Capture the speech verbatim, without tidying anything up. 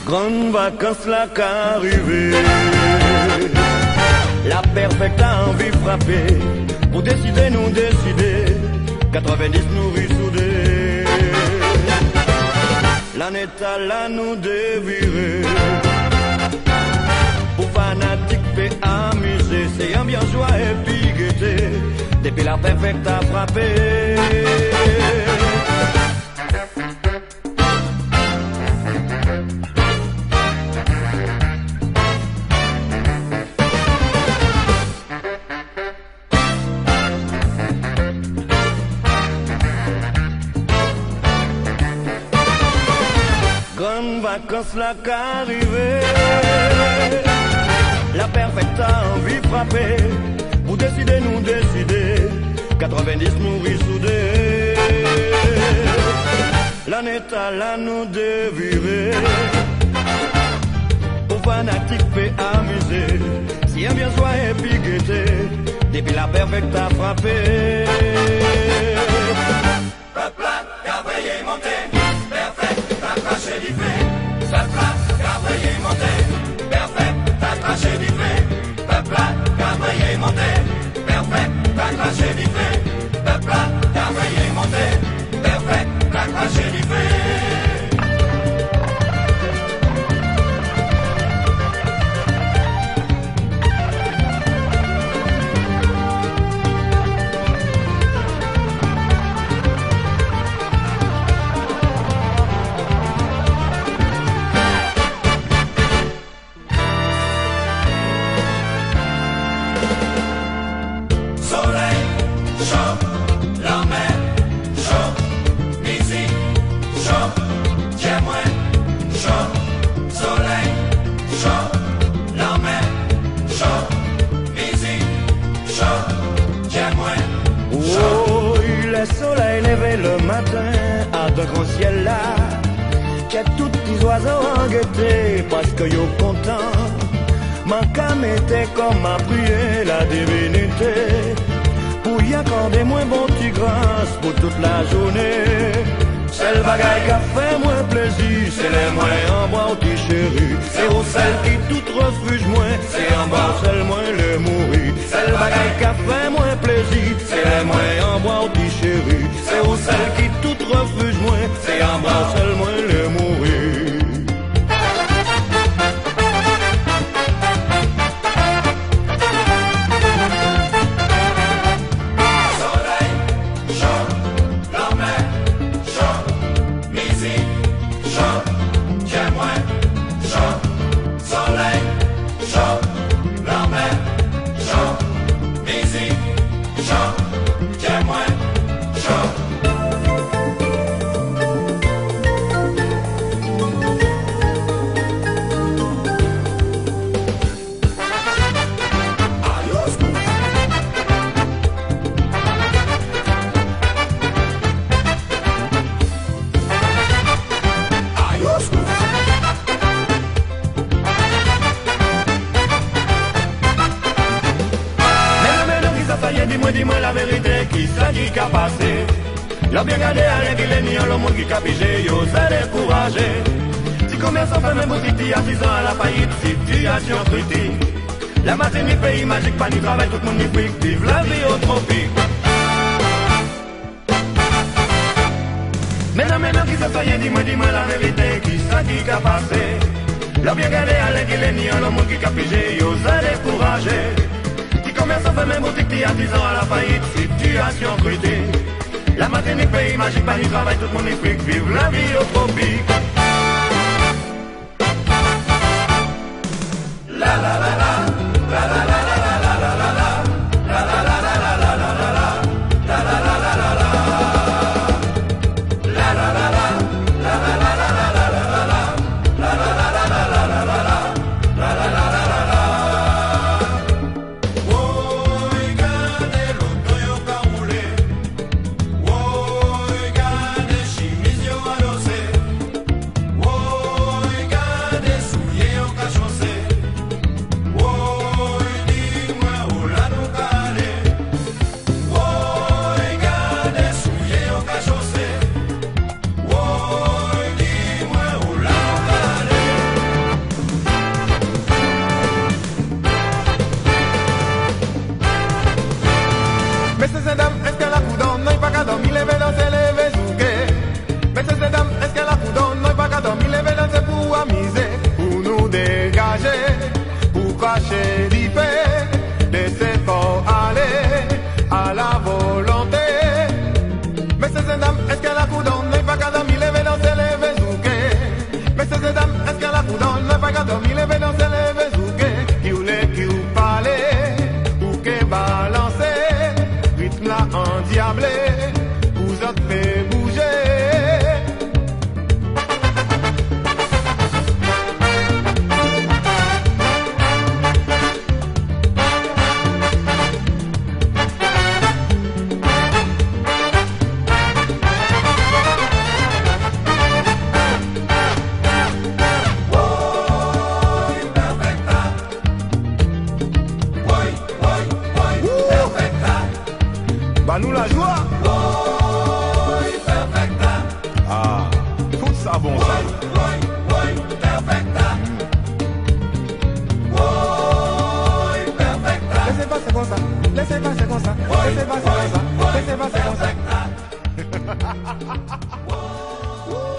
Grande vacances là qu'arrivé, la perfecte envie frappée, pour décider nous décider, quatre-vingt-dix nous rissoudés, l'année là nous dévirer, pour fanatique fait amuser, c'est ambiance joie et puis gaieté, depuis la perfecte a frappé. Grande vacances là qu'arrivé, la perfecte envie frappée, pour décider nous décider, quatre-vingt-dix nous rissoudés, l'année là nous dévirer, pour fanatique fait amuser, si bien joie et puis gaieté, depuis la perfecte a frappé. Peuple Gabriel est monté, perfect, t'as craché du fait. Peuple Gabriel est monté, perfect, t'as craché du fait. Peuple Gabriel est monté, perfect, t'as craché du fait. Peuple Gabriel est monté, perfect, t'as craché du fait. De grand ciel là, qu'il y a tous les oiseaux en gaieté, parce que yo content, ma cam était comme ma prière la divinité, pour y accorder moins bon petit grâce pour toute la journée. C'est le bagaille qui a fait moins plaisir, c'est les moins en bas au petit chéri, c'est au celle qui tout refuge moins, c'est en bas celle moins le mourir. C'est le bagaille qui a fait moins plaisir, c'est les moins en bas au petit chéri, c'est au celle qui tout refuge moins, c'est en bas seul moins le mourir. Soleil, chaud, la mer, chaud, musique, chaud, témoin, chaud, soleil, chaud, la mer, chaud, musique, chaud, témoin, chaud. Dis-moi, dis-moi la vérité, qui ça qui a passé? L'on bien gardé à régler ni le monde qui a pigé, yo, ça découragé. Si commerçant fait même boutique, artisan à la faillite, situation critique. La matinée, pays magique, pas ni travail, tout le monde ni fric, vive la vie au tropique. Maintenant, maintenant, qui ça fait, dis-moi, dis-moi la vérité, qui ça qui a passé? L'on bien gardé à régler ni le monde qui a pigé, yo, ça découragé. Commerçant fait même boutique, artisan à la faillite, situation critique. La matinée, pays magique, pas ni travail, tout le monde est fric, vive la vie au tropique. La la la la, la la la la la la la la la, la la la la la la la la la, la la la la la la, la la la la, la la la la la la la la, la la la la la la la la, la la la la la la. pas miser pour nous dégager, pour cacher l'effet, laisser fort aller à la volonté. Messieurs et dames, est-ce qu'elle a coudonne, n'est pas qu'à dormir, lever dans ses lèvres zouké. Messieurs et dames, est-ce qu'elle a coudonne, n'est pas qu'à dormir, lever dans ses lèvres zouké. Qui ou les qui ou parler, ou qui balancer, rythme là endiablé, vous autres fait bouger. Nous la joie. Boy, perfecta. Ah, tout ça bon ça. Boy, boy, perfecta. Boy, perfecta. Laissez passer comme ça. Laissez passer comme ça. Laissez passer comme ça.